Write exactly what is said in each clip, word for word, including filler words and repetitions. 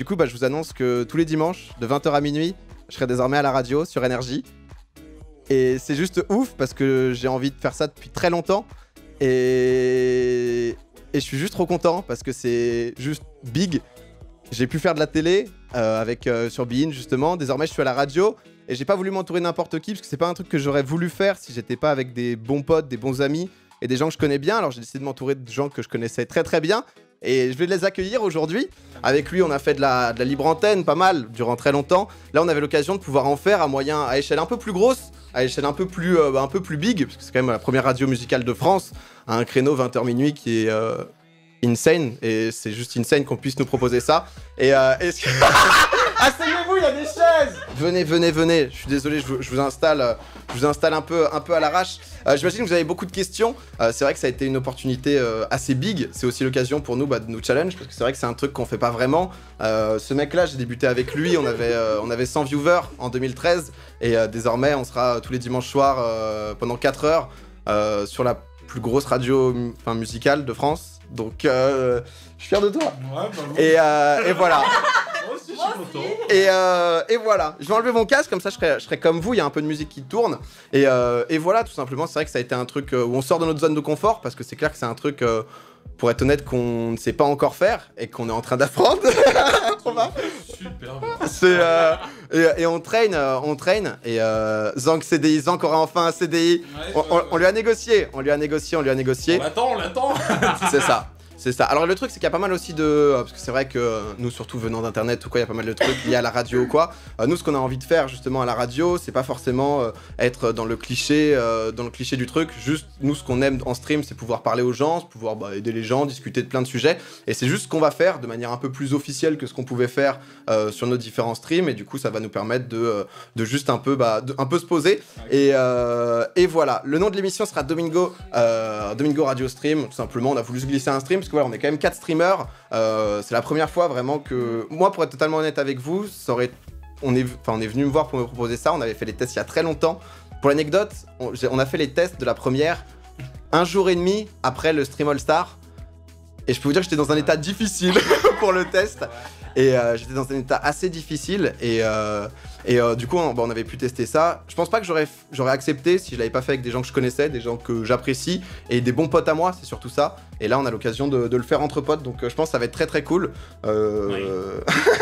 du coup, bah, je vous annonce que tous les dimanches, de vingt heures à minuit, je serai désormais à la radio sur Énergie. Et c'est juste ouf parce que j'ai envie de faire ça depuis très longtemps. Et, et je suis juste trop content parce que c'est juste big. J'ai pu faire de la télé euh, avec, euh, sur Bein justement. Désormais, je suis à la radio. Et j'ai pas voulu m'entourer de n'importe qui parce que c'est pas un truc que j'aurais voulu faire si j'étais pas avec des bons potes, des bons amis et des gens que je connais bien. Alors j'ai décidé de m'entourer de gens que je connaissais très très bien. Et je vais les accueillir aujourd'hui. Avec lui, on a fait de la, de la libre antenne, pas mal, durant très longtemps. Là, on avait l'occasion de pouvoir en faire à moyen, à échelle un peu plus grosse, à échelle un peu plus, euh, un peu plus big, parce que c'est quand même la première radio musicale de France, à un créneau vingt heures minuit qui est euh, insane. Et c'est juste insane qu'on puisse nous proposer ça. Et euh, est-ce que... Asseyez-vous, il y a des chaises. Venez, venez, venez. Je suis désolé, je vous, je vous installe, euh, je vous installe un peu, un peu à l'arrache. Euh, J'imagine que vous avez beaucoup de questions. Euh, c'est vrai que ça a été une opportunité euh, assez big. C'est aussi l'occasion pour nous bah, de nous challenge parce que c'est vrai que c'est un truc qu'on fait pas vraiment. Euh, ce mec-là, j'ai débuté avec lui. On avait, euh, on avait cent viewers en deux mille treize et euh, désormais, on sera tous les dimanches soirs euh, pendant quatre heures euh, sur la plus grosse radio enfin, musicale de France. Donc, euh, je suis fier de toi. Ouais, bah bon. Et, euh, et voilà. Moi aussi, je suis content. Et, euh, et voilà, je vais enlever mon casque, comme ça je serai, je serai comme vous, il y a un peu de musique qui tourne. Et, euh, et voilà, tout simplement, c'est vrai que ça a été un truc euh, où on sort de notre zone de confort, parce que c'est clair que c'est un truc, euh, pour être honnête, qu'on ne sait pas encore faire, et qu'on est en train d'apprendre. On va. Super bien. C'est, euh, et, et on traîne, euh, on traîne, et euh, Zank C D I, Zank aura enfin un C D I. Ouais, On, ouais, on- ouais. on lui a négocié, on lui a négocié, on lui a négocié. On l'attend, on l'attend. C'est ça. C'est ça. Alors le truc c'est qu'il y a pas mal aussi de... euh, parce que c'est vrai que euh, nous surtout venant d'internet ou quoi, il y a pas mal de trucs liés à la radio ou quoi. Euh, nous ce qu'on a envie de faire justement à la radio, c'est pas forcément euh, être dans le cliché euh, dans le cliché du truc. Juste nous ce qu'on aime en stream c'est pouvoir parler aux gens, c'est pouvoir bah, aider les gens, discuter de plein de sujets. Et c'est juste ce qu'on va faire de manière un peu plus officielle que ce qu'on pouvait faire euh, sur nos différents streams. Et du coup ça va nous permettre de, euh, de juste un peu, bah, de- un peu se poser. Et, euh, et voilà, le nom de l'émission sera Domingo, euh, Domingo Radio Stream, tout simplement. On a voulu se glisser un stream parce que voilà, on est quand même quatre streamers. Euh, c'est la première fois vraiment que moi, pour être totalement honnête avec vous, ça aurait, on est, enfin, on est venu me voir pour me proposer ça. On avait fait les tests il y a très longtemps. Pour l'anecdote, on, j'ai- on a fait les tests de la première un jour et demi après le stream All Star. Et je peux vous dire que j'étais dans un état difficile pour le test. Et euh, j'étais dans un état assez difficile et, euh, et euh, du coup on, bah, on avait pu tester ça. Je pense pas que j'aurais j'aurais accepté si je l'avais pas fait avec des gens que je connaissais, des gens que j'apprécie et des bons potes à moi, c'est surtout ça. Et là on a l'occasion de, de le faire entre potes, donc euh, je pense que ça va être très très cool. Euh...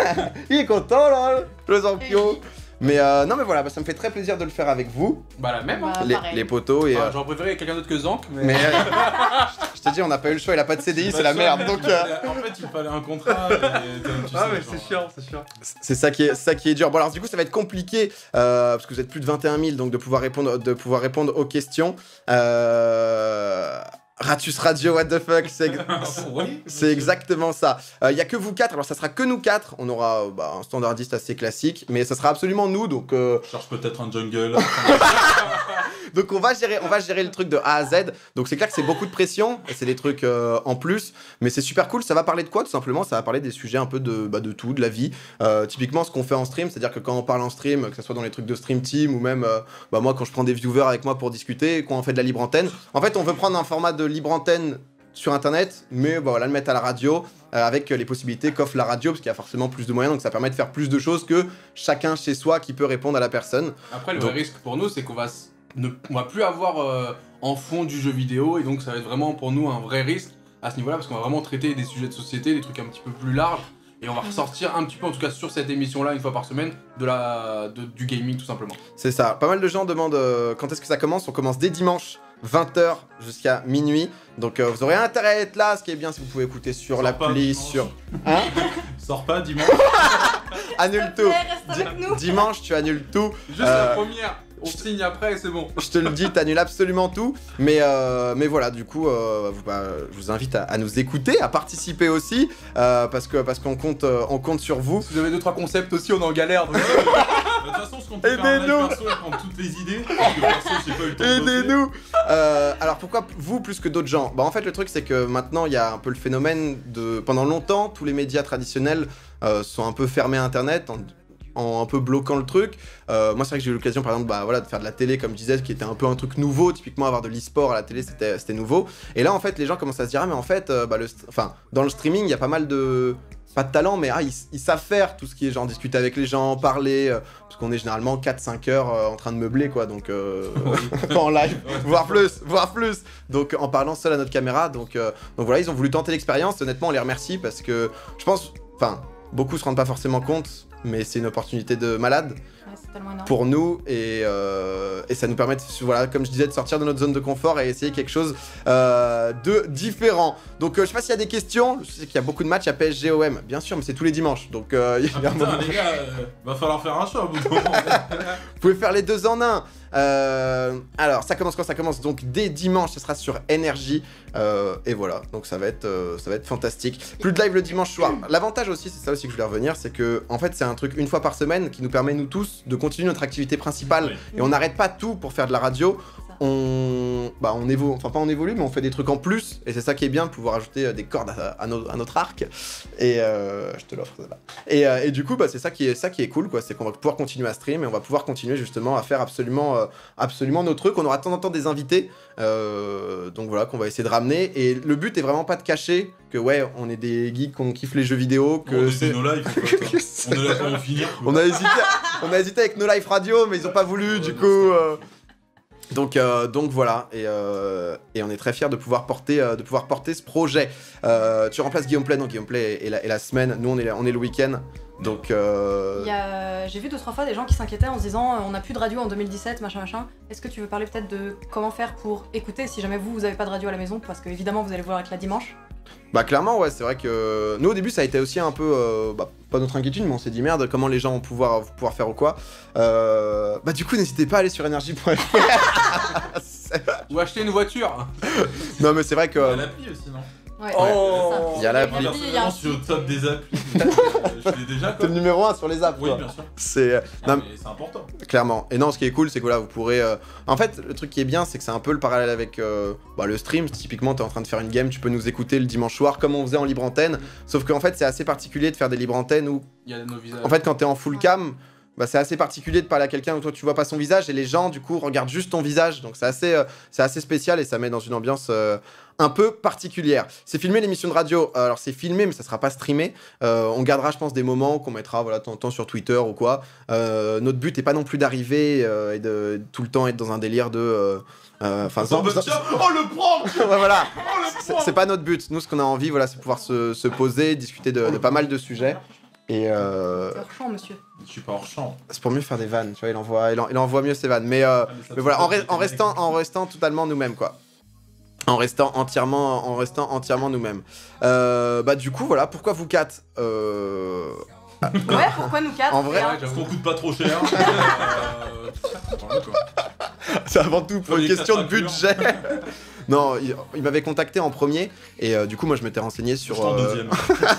Il est content là, le Zampio. Mais euh, non mais voilà, bah, ça me fait très plaisir de le faire avec vous, Bah la même. Hein. Bah, les, pareil. les potos. Et, Ah, euh, J'aurais préféré quelqu'un d'autre que Zank, mais. mais euh, je te dis, on n'a pas eu le choix, il a pas de C D I, c'est la merde. Donc euh, En fait, il fallait un contrat. Et, tu Ah, sais, mais genre, c'est chiant, c'est chiant. c'est ça qui est, c'est ça qui est dur. Bon alors du coup ça va être compliqué euh, parce que vous êtes plus de vingt et un mille donc de pouvoir répondre, de pouvoir répondre aux questions. Euh... Ratus Radio, what the fuck, c'est Oui, c'est exactement ça. Il y a que vous quatre, alors ça sera que nous quatre. On aura euh, bah, un standardiste assez classique, mais ça sera absolument nous. Donc, euh, Je cherche peut-être un jungle. donc on va gérer, on va gérer le truc de A à Z. Donc c'est clair que c'est beaucoup de pression, et c'est des trucs euh, en plus, mais c'est super cool. Ça va parler de quoi tout simplement? Ça va parler des sujets un peu de, bah, de tout, de la vie. Euh, typiquement ce qu'on fait en stream, c'est-à-dire que quand on parle en stream, que ce soit dans les trucs de stream team ou même euh, bah, moi quand je prends des viewers avec moi pour discuter, quand on fait de la libre antenne. En fait, on veut prendre un format de libre antenne sur internet, mais bah, voilà, le mettre à la radio euh, avec les possibilités qu'offre la radio, parce qu'il y a forcément plus de moyens, donc ça permet de faire plus de choses que chacun chez soi qui peut répondre à la personne. Après, le Donc- vrai risque pour nous, c'est qu'on va, s- ne... on va plus avoir euh, en fond du jeu vidéo, et donc ça va être vraiment pour nous un vrai risque à ce niveau-là, parce qu'on va vraiment traiter des sujets de société, des trucs un petit peu plus larges, et on va ressortir un petit peu, en tout cas sur cette émission-là, une fois par semaine, de la... de- du gaming tout simplement. C'est ça. Pas mal de gens demandent euh, quand est-ce que ça commence. On commence dès dimanche, vingt heures jusqu'à minuit. Donc euh, vous aurez intérêt à être là. Ce qui est bien, c'est que vous pouvez écouter sur Sors pas l'appli, dimanche. sur... Hein? Sors pas dimanche, Annule tout. Reste avec nous. Dimanche, tu annules tout. juste Euh, la première, on signe après et c'est bon. Je te le dis, t'annules absolument tout. Mais, euh, mais voilà, du coup, euh, vous- bah, je vous invite à, à nous écouter, à participer aussi. euh, parce que parce qu'on compte, euh, on compte sur vous. Si vous avez deux trois concepts aussi, on est en galère. donc- De toute façon, ce qu'on peut faire en Aidez-nous. live perso et prendre toutes les idées, parce que perso, j'ai pas eu le temps de bosser. Aidez-nous. Euh, Alors pourquoi vous plus que d'autres gens? Bah en fait le truc c'est que maintenant il y a un peu le phénomène de... Pendant longtemps tous les médias traditionnels euh, sont un peu fermés à internet. En- en un peu bloquant le truc. Euh, moi c'est vrai que j'ai eu l'occasion par exemple bah, voilà, de faire de la télé comme je disais, qui était un peu un truc nouveau, typiquement avoir de l'e-sport à la télé c'était, c'était nouveau. Et là en fait les gens commencent à se dire ah mais en fait euh, bah, le st- enfin, dans le streaming il y a pas mal de... pas de talent mais ah, ils, ils savent faire tout ce qui est genre discuter avec les gens, parler, euh, parce qu'on est généralement quatre cinq heures euh, en train de meubler quoi, donc euh, en live, voire plus, voire plus, donc en parlant seul à notre caméra, donc, euh, donc voilà ils ont voulu tenter l'expérience, honnêtement on les remercie parce que je pense, enfin beaucoup se rendent pas forcément compte, mais c'est une opportunité de malade. Ouais, c'est tellement énorme. Pour nous et, euh, et ça nous permet de, voilà, comme je disais, de sortir de notre zone de confort et essayer quelque chose euh, de différent. Donc euh, je sais pas s'il y a des questions, je sais qu'il y a beaucoup de matchs à P S G O M, bien sûr mais c'est tous les dimanches donc euh, il y a Ah un putain, moment- les gars, euh, va falloir faire un show au bout d'un moment. vous pouvez faire les deux en un. Euh, alors ça commence quand ça commence donc dès dimanche, ce sera sur Énergie euh, et voilà donc ça va être euh, ça va être fantastique. Plus de live le dimanche soir. L'avantage aussi, c'est ça aussi que je voulais revenir, c'est que en fait c'est un truc une fois par semaine qui nous permet nous tous de continuer notre activité principale Oui. et on n'arrête pas tout pour faire de la radio. On, bah on évolue, enfin pas on évolue, mais on fait des trucs en plus, et c'est ça qui est bien, de pouvoir ajouter euh, des cordes à, à, nos- à notre arc. Et euh, je te l'offre, ça va. Et, euh, et du coup, bah, c'est ça qui est, ça qui est cool, quoi. C'est qu'on va pouvoir continuer à stream et on va pouvoir continuer justement à faire absolument, euh, absolument nos trucs. On aura de temps en temps des invités, euh, donc voilà, qu'on va essayer de ramener. Et le but est vraiment pas de cacher que ouais, on est des geeks, qu'on kiffe les jeux vidéo, que On c'est- est nos lives, en fait, hein. On est là pour en finir. quoi. on a hésité, on a hésité avec No Life Radio, mais ils ont pas voulu, Ouais, du non, coup. euh, Donc, euh, donc voilà, et, euh, et on est très fiers de pouvoir porter, euh, de pouvoir porter ce projet. Euh, tu remplaces Guillaume Play, donc Guillaume Play est la, est la semaine, nous on est, la- on est le week-end, donc... Euh... Il y a... J'ai vu deux trois fois des gens qui s'inquiétaient en se disant euh, on n'a plus de radio en deux mille dix-sept, machin machin. Est-ce que tu veux parler peut-être de comment faire pour écouter si jamais vous, vous avez pas de radio à la maison, parce que évidemment vous allez voir avec la dimanche. Bah clairement, ouais, c'est vrai que nous au début ça a été aussi un peu, euh, bah, pas notre inquiétude, mais on s'est dit merde, comment les gens vont pouvoir, vont pouvoir faire ou quoi. Euh... Bah du coup n'hésitez pas à aller sur énergie point F R. Ou acheter une voiture. Non mais c'est vrai que... Il y a l'appli aussi, non Ouais. Oh. c'est ça. Il y a l'appli. Il y a Personnellement, un je suis au site. top des applis. Je l'ai déjà, T'es quoi. le numéro un sur les apps, Oui, toi. bien sûr. C'est... Non, Non, mais c'est important. Clairement. Et non, ce qui est cool, c'est que voilà, vous pourrez... euh, En fait, le truc qui est bien, c'est que c'est un peu le parallèle avec euh, bah, le stream. Typiquement, t'es en train de faire une game, tu peux nous écouter le dimanche soir, comme on faisait en libre antenne. Sauf qu'en fait, c'est assez particulier de faire des libres antennes où, Il y a nos visages. en fait, quand t'es en full cam, bah, c'est assez particulier de parler à quelqu'un où toi, tu vois pas son visage, et les gens, du coup, regardent juste ton visage. Donc c'est assez, euh, c'est assez spécial, et ça met dans une ambiance... euh, un peu particulière. C'est filmé l'émission de radio, alors c'est filmé mais ça sera pas streamé. Euh, on gardera je pense des moments qu'on mettra voilà de temps en temps sur Twitter ou quoi. Euh, notre but est pas non plus d'arriver euh, et de, de tout le temps être dans un délire de... euh, euh, Enfin, Sans sans- sans- tiens, oh le prendre Ouais, voilà. Oh le C'est prendre c'est pas notre but. Nous ce qu'on a envie voilà c'est pouvoir se, se poser, discuter de, de pas mal de sujets. Et euh, C'est hors champ, monsieur. Je suis pas hors champ. c'est pour mieux faire des vannes, tu vois, il envoie, il, en- il envoie mieux ses vannes. Mais, euh, Ah, mais ça mais voilà, en, te fait re- en plaisir. restant, en restant totalement nous-mêmes, quoi. En restant entièrement, en restant entièrement nous-mêmes. Euh, bah du coup, voilà, pourquoi vous quatre euh... Ouais, pourquoi nous quatre En vrai, Rien. Parce qu'on coûte pas trop cher. euh, voilà, quoi. C'est avant tout pour Oui, une les question de quatre budget. Non, il, il m'avait contacté en premier et euh, du coup, moi, je m'étais renseigné Je sur. suis en euh, deuxième.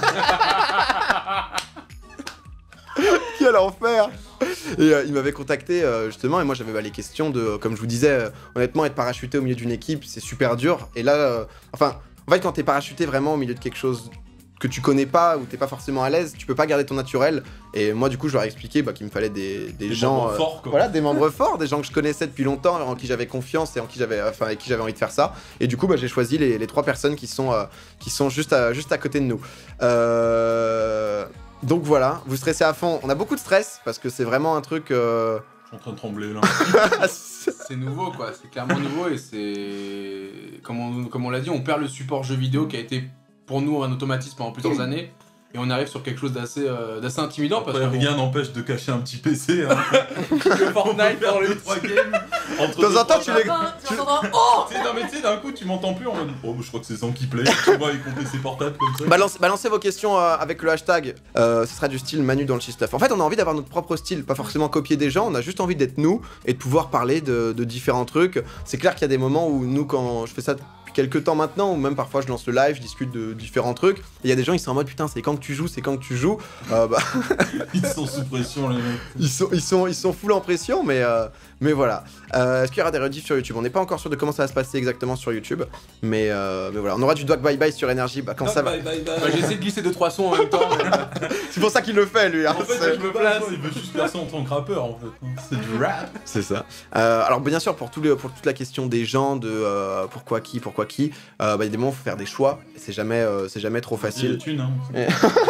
Quel enfer. Et euh, il m'avait contacté euh, justement et moi j'avais bah, les questions de, euh, comme je vous disais, euh, honnêtement être parachuté au milieu d'une équipe c'est super dur et là, euh, enfin, en fait quand t'es parachuté vraiment au milieu de quelque chose que tu connais pas ou t'es pas forcément à l'aise, tu peux pas garder ton naturel et moi du coup je leur ai expliqué bah, qu'il me fallait des, des Des gens, membres euh, forts, quoi. voilà, des membres forts, des gens que je connaissais depuis longtemps, en qui j'avais confiance et en qui j'avais, enfin, avec qui j'avais envie de faire ça et du coup bah, j'ai choisi les, les trois personnes qui sont, euh, qui sont juste à, juste à côté de nous. Euh... Donc voilà, vous stressez à fond. On a beaucoup de stress parce que c'est vraiment un truc. Euh... Je suis en train de trembler là. C'est nouveau quoi, c'est clairement nouveau et c'est. Comme on, comme on l'a dit, on perd le support jeu vidéo qui a été pour nous un automatisme pendant plusieurs années et on arrive sur quelque chose d'assez euh, d'assez intimidant parce Après, que. rien n'empêche de cacher un petit P C. Hein. Fortnite dans le trois games. Entre De temps deux, en temps, trois tu Tu les- vas pas- tu tu- entendras oh Tu sais, non mais tu sais, d'un coup tu m'entends plus en mode oh je crois que c'est Sam qui play, tu vois avec mon P C portable comme ça. Balance- balancez vos questions euh, avec le hashtag. Euh, ce sera du style Manu dans le Chistuff. En fait, on a envie d'avoir notre propre style, pas forcément copier des gens. On a juste envie d'être nous et de pouvoir parler de, de différents trucs. C'est clair qu'il y a des moments où nous, quand je fais ça depuis depuis quelques temps maintenant, où même parfois je lance le live, je discute de différents trucs, et il y a des gens, ils sont en mode putain, c'est quand que tu joues, c'est quand que tu joues. Euh, bah, Ils sont sous pression, les mecs. ils sont, ils sont, ils sont full en pression, mais, euh, mais voilà. Euh, Est-ce qu'il y aura des rediffs sur YouTube? On n'est pas encore sûr de comment ça va se passer exactement sur YouTube, mais, euh, mais voilà. On aura du Dog Bye Bye sur Énergie, bah, quand ça va. Bye, bye, bye. Bah, j'ai essayé de glisser deux trois sons en même temps. mais- C'est pour ça qu'il le fait, lui. Hein. En fait, C'est- je me place, il veut juste faire ça en tant que rappeur, en fait. C'est du rap. C'est ça. Euh, alors bien sûr pour, tout le, pour toute la question des gens, de euh, pourquoi qui, pourquoi qui, euh, bah, il y a des moments où il faut faire des choix, et c'est jamais, euh, c'est jamais trop C'est de facile. thunes, hein. Et-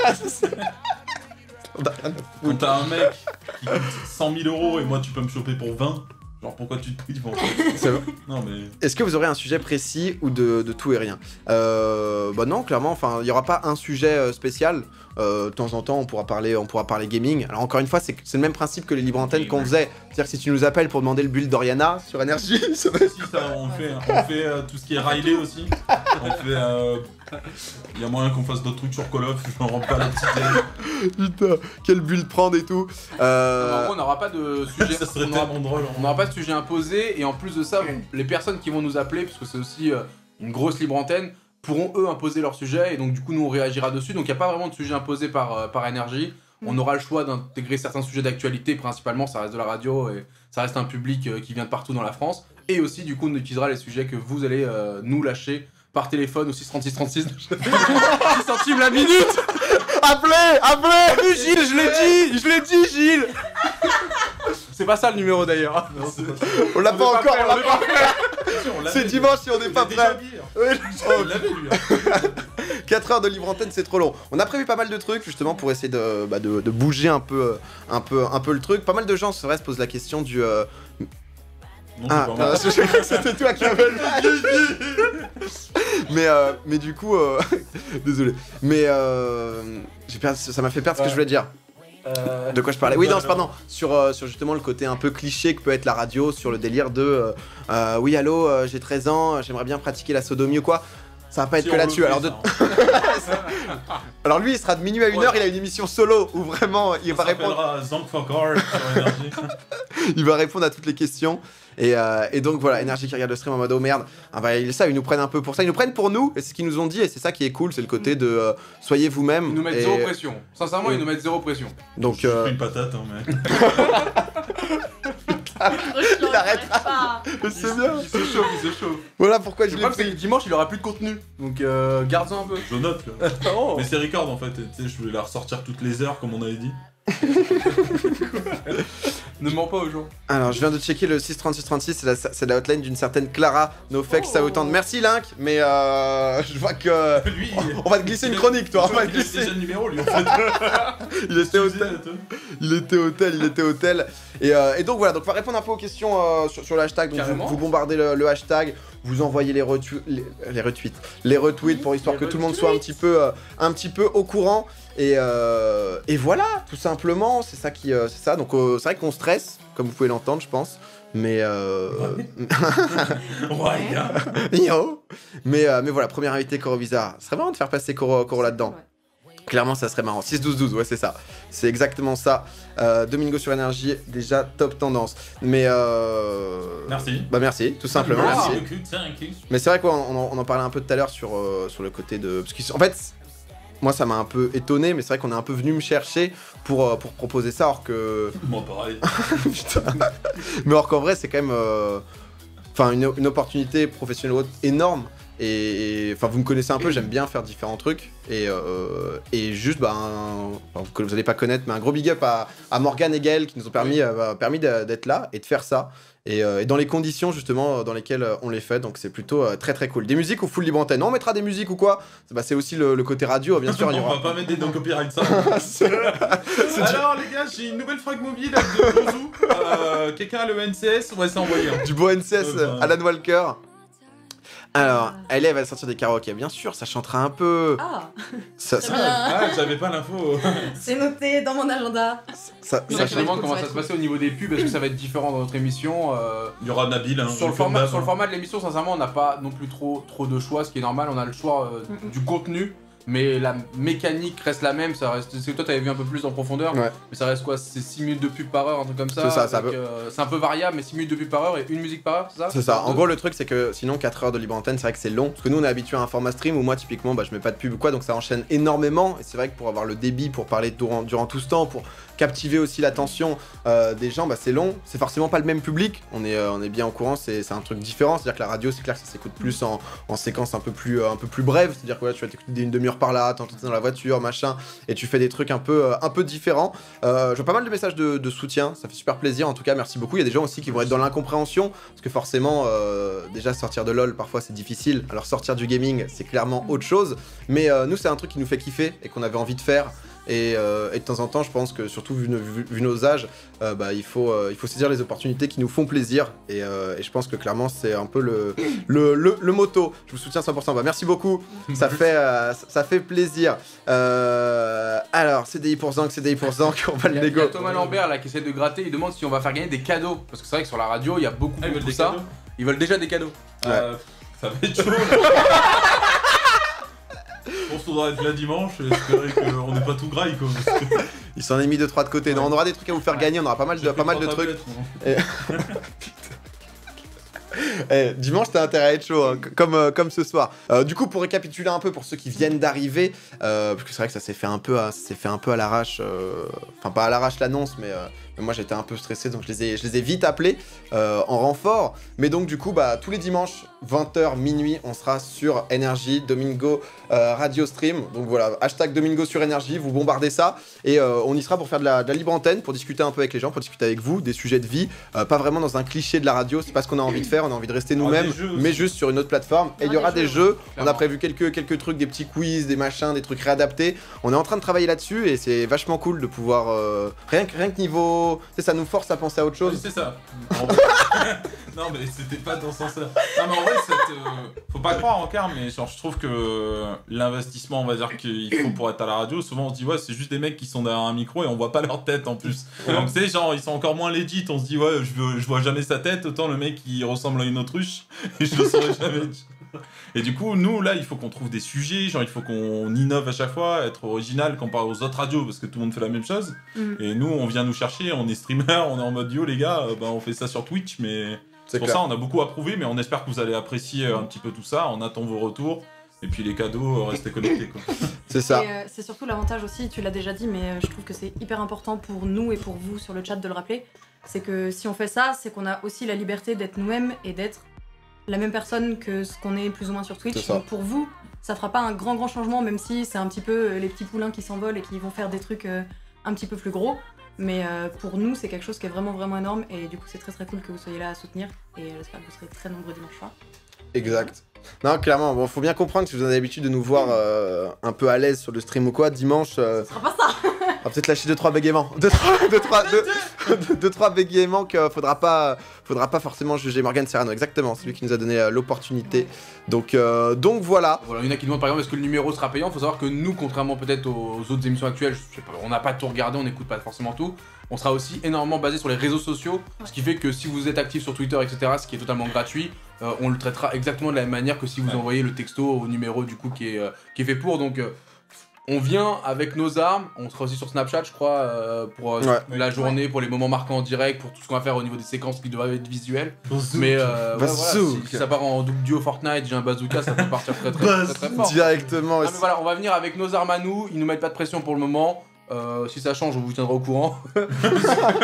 Quand t'as un mec qui coûte cent mille euros et moi tu peux me choper pour vingt, genre pourquoi tu te prives en fait? C'est vrai. Non mais. Est-ce que vous aurez un sujet précis ou de, de tout et rien? euh, Bah non, clairement, enfin, il n'y aura pas un sujet euh, spécial. Euh, de temps en temps, on pourra parler, on pourra parler gaming. Alors encore une fois, c'est c'est le même principe que les libres antennes qu'on faisait. C'est-à-dire que si tu nous appelles pour demander le build d'Oriana sur Énergie, ça va être- Si ça, on fait, on fait euh, tout ce qui est Riley aussi. On fait. euh, Il y a moyen qu'on fasse d'autres trucs sur Call of, je m'en rends pas la petite tête. Putain, quel build prendre et tout. Euh, En gros, on n'aura pas de sujet. Ça serait on aura- tellement drôle. On n'aura pas de sujet imposé, et en plus de ça, bon, les personnes qui vont nous appeler, parce que c'est aussi euh, une grosse libre antenne, pourront eux imposer leur sujet, et donc du coup nous on réagira dessus. Donc il n'y a pas vraiment de sujet imposé par, euh, par Énergie. On aura le choix d'intégrer certains sujets d'actualité, principalement ça reste de la radio et ça reste un public euh, qui vient de partout dans la France. Et aussi du coup on utilisera les sujets que vous allez euh, nous lâcher par téléphone au six trente-six trente-six. six centimes la minute. Appelez, appelez. Oui Gilles, je l'ai dit, je l'ai dit Gilles. C'est pas ça le numéro d'ailleurs. Non, c'est pas ça. On l'a On pas est pas encore, prêt, on l'a on est pas pas fait. On l'avait C'est dit. dimanche et on n'est Il pas a déjà prêt. dit, hein. Oui. Oh, il l'avait lui. hein. quatre heures de libre antenne, c'est trop long. On a prévu pas mal de trucs justement pour essayer de, bah, de, de bouger un peu, un, peu, un peu le truc. Pas mal de gens, c'est vrai, se posent la question du... euh, Non, Ah, c'est non, pas mal. je je crois que c'était toi qui avais le mais, euh, mais du coup... euh, Désolé. Mais euh, j'ai perdu- ça m'a fait perdre ce que je voulais dire. Euh, De quoi je parlais? Oui, non, alors. c'est pardon. Sur, euh, sur justement le côté un peu cliché que peut être la radio, sur le délire de euh, euh, oui, allô, euh, j'ai treize ans, euh, j'aimerais bien pratiquer la sodomie ou quoi. Ça va pas être Si que on là-dessus. le Alors, fait, de- ça, hein. Alors lui, il sera de minuit à une Ouais. heure, il a une émission solo où vraiment il va Ça répondre, s'appellera Zank for Car sur Énergie. il va répondre à toutes les questions. Et, euh, et donc voilà, Énergie qui regarde le stream en mode oh merde. Ah bah, ils, ça, ils nous prennent un peu pour ça. Ils nous prennent pour nous, et c'est ce qu'ils nous ont dit, et c'est ça qui est cool, c'est le côté de euh, soyez vous-même. Ils nous mettent et- zéro pression. Sincèrement, Oui. ils nous mettent zéro pression. Donc Je euh, suis une patate, hein, mais. Il arrêtera. pas. c'est bien. Il se chauffe, il se chauffe. Voilà pourquoi je Le l'ai problème, c'est que pris. dimanche, il aura plus de contenu. Donc, euh, garde-en un peu. Je note, là. Oh. Mais c'est record en fait, et tu sais, je voulais la ressortir toutes les heures comme on avait dit. Ne mens pas aux gens. Alors, je viens de checker le six trente-six trente-six, c'est la, c'est la hotline d'une certaine Clara Nofex, Oh. ça autant de merci Link, mais euh, je vois que Lui, on va te glisser une chronique, toi. On va te Il a glisser. déjà le numéro, lui en fait. Il était Tu disais, hôtel, toi. il était hôtel, il était hôtel. Et, euh, et donc voilà, donc on va répondre un peu aux questions euh, sur, sur le hashtag. Donc vous, Carrément. vous bombardez le, le hashtag, vous envoyez les, retu- les, les retweets, les retweets pour histoire Les que tout le monde soit un petit peu, euh, un petit peu au courant. Et, euh, et voilà, tout simplement, c'est ça qui, euh, c'est ça. Donc euh, c'est vrai qu'on stresse, comme vous pouvez l'entendre, je pense. Mais euh... Ouais, gars. Yo. Mais, euh, mais voilà, premier invité Coro Bizarre. Ce serait marrant de faire passer Coro, Coro là-dedans. Ouais. Clairement, ça serait marrant. six douze douze, ouais, c'est ça. C'est exactement ça. Euh, Domingo sur Énergie, déjà top tendance. Mais euh... Merci. Bah merci, tout simplement. Merci. Merci. beaucoup, thank you. Mais c'est vrai qu'on on en, on en parlait un peu tout à l'heure sur, euh, sur le côté de... Parce qu'en fait, moi ça m'a un peu étonné, mais c'est vrai qu'on est un peu venu me chercher pour, euh, pour proposer ça, alors que... Moi pareil. Putain. Mais alors qu'en vrai, c'est quand même... euh, Enfin, une, une opportunité professionnelle haute énorme. Et enfin, vous me connaissez un peu, j'aime bien faire différents trucs. Et, euh, et juste, bah, un- enfin, que vous allez pas connaître, mais un gros big up à, à Morgane et Gaël qui nous ont permis, euh, permis de- d'être là et de faire ça. Et, euh, et dans les conditions justement dans lesquelles euh, on les fait, donc c'est plutôt euh, très très cool. Des musiques ou full libre antenne? Non, on mettra des musiques ou quoi? Bah, c'est aussi le, le côté radio, bien sûr. Il y On aura... va pas mettre des no copyright ça. C'est- c'est du- Alors les gars, j'ai une nouvelle frag mobile avec de Bouzou. Euh, Quelqu'un a le N C S? Ouais, c'est envoyé. hein. Du beau N C S, Ouais, bah. Alan Walker. Alors, elle elle va sortir des karaokés, bien sûr, ça chantera un peu. Ah, Ça, très ça, bien. Ah, j'avais pas l'info. C'est noté dans mon agenda. ça, Mais ça- là, je me demande ça comment va ça être se passer au niveau des pubs, est-ce que ça va être différent dans notre émission euh, Il y aura Nabil. Hein, sur, le comme format, d'hab, sur le hein. format de l'émission, sincèrement, on n'a pas non plus trop, trop de choix, ce qui est normal, on a le choix euh, Mm-mm. du contenu. mais la mécanique reste la même. Ça reste. C'est que toi, t'avais vu un peu plus en profondeur, Ouais. mais ça reste quoi? C'est six minutes de pub par heure, un truc comme ça. C'est ça, ça avec, peut- euh, c'est un peu variable, mais six minutes de pub par heure et une musique par heure, c'est ça? C'est ça. En gros, le truc, c'est que sinon, quatre heures de libre antenne, c'est vrai que c'est long. Parce que nous, on est habitué à un format stream où moi, typiquement, bah, je mets pas de pub ou quoi, donc ça enchaîne énormément. Et c'est vrai que pour avoir le débit, pour parler durant, durant tout ce temps, pour captiver aussi l'attention euh, des gens, bah, c'est long. C'est forcément pas le même public. On est, euh, on est bien au courant, c'est c'est un truc différent. C'est-à-dire que la radio, c'est clair que ça s'écoute plus en, en séquence un peu plus, euh, un peu plus brève. C'est-à-dire que ouais, tu vas t'écouter une demi-heure par là, t'entends dans la voiture, machin, et tu fais des trucs un peu, euh, un peu différents. Euh, je vois pas mal de messages de, de soutien. Ça fait super plaisir. En tout cas, merci beaucoup. Il y a des gens aussi qui vont être dans l'incompréhension. Parce que forcément, euh, déjà sortir de LoL, parfois c'est difficile. Alors sortir du gaming, c'est clairement autre chose. Mais euh, nous, c'est un truc qui nous fait kiffer et qu'on avait envie de faire. Et, euh, et de temps en temps, je pense que surtout vu, vu, vu nos âges, euh, bah, il, faut, euh, il faut saisir les opportunités qui nous font plaisir. Et, euh, et je pense que clairement, c'est un peu le, le, le, le motto. Je vous soutiens cent pour cent. Bah, merci beaucoup. Ça fait, euh, ça fait plaisir. Euh, alors, C D I pour Zank, C D I pour Zank, on va Il y le a, il y a négo. Thomas Lambert là qui essaie de gratter, il demande si on va faire gagner des cadeaux. Parce que c'est vrai que sur la radio, il y a beaucoup, Ah, ils beaucoup veulent de des ça. cadeaux Ils veulent déjà des cadeaux. Euh, ça va être chaud. On se faudra être là dimanche et espérer qu'on n'est pas tout graille quoi. parce que Il s'en est mis deux trois de côté. Non, on aura des trucs à vous faire gagner, on aura pas mal de, j'ai pas pris mal de trois trucs. tablettes, moi. Eh, dimanche, t'as intérêt à être chaud, hein, comme, euh, comme ce soir. Euh, du coup, pour récapituler un peu pour ceux qui viennent d'arriver, euh, parce que c'est vrai que ça s'est fait un peu à, ça s'est fait un peu à l'arrache. euh, Enfin, pas à l'arrache l'annonce, mais, euh, mais moi j'étais un peu stressé, donc je les ai, je les ai vite appelés euh, en renfort. Mais donc, du coup, bah, tous les dimanches, vingt heures, minuit, on sera sur Énergie, Domingo euh, Radio Stream. Donc voilà, hashtag Domingo sur Énergie, vous bombardez ça. Et euh, on y sera pour faire de la, de la libre antenne, pour discuter un peu avec les gens, pour discuter avec vous, des sujets de vie. Euh, pas vraiment dans un cliché de la radio, c'est pas ce qu'on a envie de faire, on a envie de rester Ah, nous-mêmes, des jeux aussi. mais juste sur une autre plateforme. Et il y Ah, aura des des jeux, jeux, on a clairement. prévu quelques, quelques trucs, des petits quiz, des machins, des trucs réadaptés. On est en train de travailler là-dessus et c'est vachement cool de pouvoir. euh, Rien, que, rien que niveau. Tu sais, ça nous force à penser à autre Oui, chose. c'est ça. En vrai- non, mais c'était pas dans ce sens-là. Non, mais en vrai, cette, euh, faut pas croire en car, mais genre, je trouve que l'investissement, on va dire qu'il faut pour être à la radio, souvent on se dit, ouais, c'est juste des mecs qui sont derrière un micro et on voit pas leur tête en plus. Donc, tu sais, genre, ils sont encore moins legit. On se dit, ouais, je, veux, je vois jamais sa tête, autant le mec il ressemble à une autruche et je le saurais jamais. Et du coup, nous, là, il faut qu'on trouve des sujets, genre, il faut qu'on innove à chaque fois, être original comparé aux autres radios, parce que tout le monde fait la même chose. Mm. Et nous, on vient nous chercher, on est streamer, on est en mode yo, les gars, euh, bah, on fait ça sur Twitch, mais C'est pour clair. ça, on a beaucoup approuvé, mais on espère que vous allez apprécier euh, un petit peu tout ça. On attend vos retours. Et puis les cadeaux, euh, restez connectés, quoi. C'est ça. Et euh, c'est surtout l'avantage aussi, tu l'as déjà dit, mais euh, je trouve que c'est hyper important pour nous et pour vous sur le chat de le rappeler. C'est que si on fait ça, c'est qu'on a aussi la liberté d'être nous-mêmes et d'être la même personne que ce qu'on est plus ou moins sur Twitch. C'est ça. Donc pour vous, ça fera pas un grand grand changement, même si c'est un petit peu euh, les petits poulains qui s'envolent et qui vont faire des trucs euh, un petit peu plus gros. Mais euh, pour nous, c'est quelque chose qui est vraiment vraiment énorme et du coup, c'est très très cool que vous soyez là à soutenir. Et euh, j'espère que vous serez très nombreux dimanche soir. Exact. Non, clairement, bon, faut bien comprendre que si vous avez l'habitude de nous voir euh, un peu à l'aise sur le stream ou quoi, dimanche, euh, Ce sera pas ça. on va peut-être lâcher deux trois bégaiements. deux trois deux, trois, deux, deux, deux, trois bégaiements qu'il faudra pas, faudra pas forcément juger. Morgan Serrano, exactement, c'est lui qui nous a donné euh, l'opportunité. Donc, euh, donc voilà. Voilà, il y en a qui demandent par exemple est-ce que le numéro sera payant. Faut savoir que nous, contrairement peut-être aux autres émissions actuelles, je sais pas, on n'a pas tout regardé, on n'écoute pas forcément tout. On sera aussi énormément basé sur les réseaux sociaux, ce qui fait que si vous êtes actif sur Twitter, et cetera, ce qui est totalement gratuit, euh, on le traitera exactement de la même manière que si vous Ouais. envoyez le texto au numéro du coup qui est, euh, qui est fait pour. Donc euh, on vient avec nos armes, on sera aussi sur Snapchat, je crois, euh, pour euh, Ouais. la journée, pour les moments marquants en direct, pour tout ce qu'on va faire au niveau des séquences qui doivent être visuelles. Mais euh, ouais, voilà, si, Bazooka. si ça part en double duo Fortnite, j'ai un bazooka, ça peut partir très très, très, très, fort. Directement. Ah, mais voilà, on va venir avec nos armes à nous, ils nous mettent pas de pression pour le moment. Euh, si ça change, on vous tiendra au courant. De toute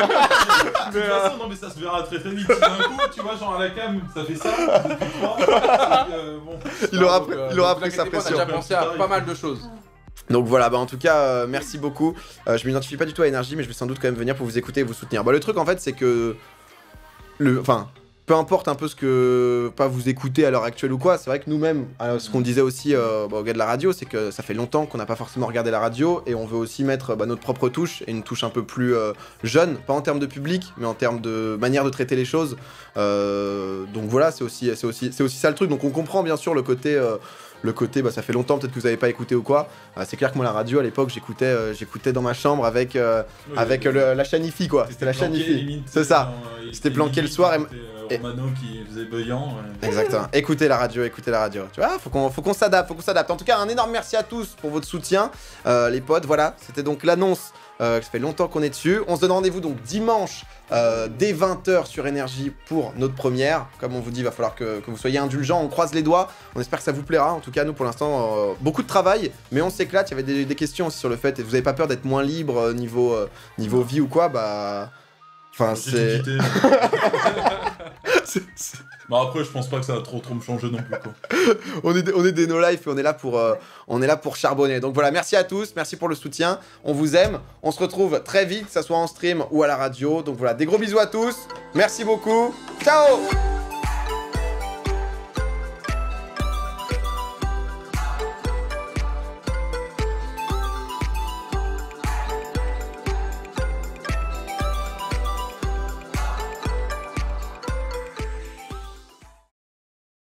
façon, non, mais ça se verra très très vite. D'un coup, tu vois, genre à la cam, ça fait ça. depuis trois, et, euh, bon. Il aura, Donc, euh, il aura donc, pris vous sa inquiétez pas, pression. On a déjà pensé à pas mal de choses. Donc voilà, bah en tout cas, euh, merci beaucoup. Euh, je m'identifie pas du tout à Énergie, mais je vais sans doute quand même venir pour vous écouter et vous soutenir. Bah le truc en fait, c'est que le, enfin, peu importe un peu ce que pas vous écoutez à l'heure actuelle ou quoi, c'est vrai que nous-mêmes, euh, ce qu'on disait aussi euh, bah, aux gars de la radio, c'est que ça fait longtemps qu'on n'a pas forcément regardé la radio et on veut aussi mettre bah, notre propre touche et une touche un peu plus euh, jeune, pas en termes de public, mais en termes de manière de traiter les choses. Euh, donc voilà, c'est aussi, c'est aussi, c'est aussi ça le truc. Donc on comprend bien sûr le côté, euh, le côté, bah, ça fait longtemps peut-être que vous n'avez pas écouté ou quoi. Euh, c'est clair que moi la radio à l'époque j'écoutais euh, j'écoutais dans ma chambre avec, euh, Oui, avec oui, le- la chaîne IFI quoi. C'était la chaîne IFI. C'est ça. C'était planqué le soir et- et... Romano qui faisait Beuillant. Ouais. Exactement. Écoutez la radio, écoutez la radio. Tu vois, faut qu'on faut qu'on s'adapte, faut qu'on s'adapte. En tout cas, un énorme merci à tous pour votre soutien, euh, les potes. Voilà, c'était donc l'annonce. Euh, ça fait longtemps qu'on est dessus. On se donne rendez-vous donc dimanche euh, dès vingt heures sur Énergie pour notre première. Comme on vous dit, il va falloir que, que vous soyez indulgents. On croise les doigts. On espère que ça vous plaira. En tout cas, nous pour l'instant, euh, beaucoup de travail, mais on s'éclate. Il y avait des, des questions aussi sur le fait. Et vous avez pas peur d'être moins libre euh, niveau euh, niveau vie ou quoi? Bah, enfin c'est. c'est- c'est- Bah après, je pense pas que ça va trop trop me changer non plus quoi. on est, on est des no life et on est là pour, euh, on est là pour charbonner. Donc voilà, merci à tous, merci pour le soutien. On vous aime. On se retrouve très vite, que ça soit en stream ou à la radio. Donc voilà, des gros bisous à tous. Merci beaucoup. Ciao.